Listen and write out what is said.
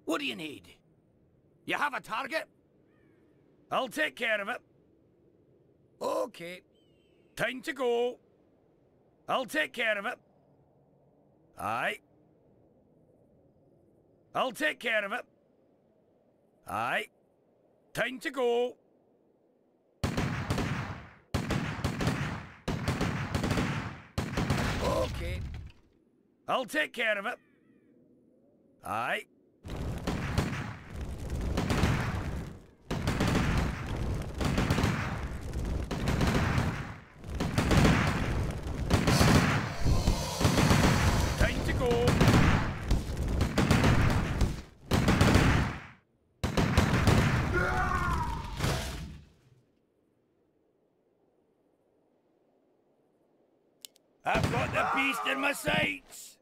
What do you need? You have a target? I'll take care of it. Okay. Time to go. I'll take care of it. Aye. I'll take care of it. Aye. Time to go. Okay. I'll take care of it. Aye. Time to go. I've got the beast in my sights.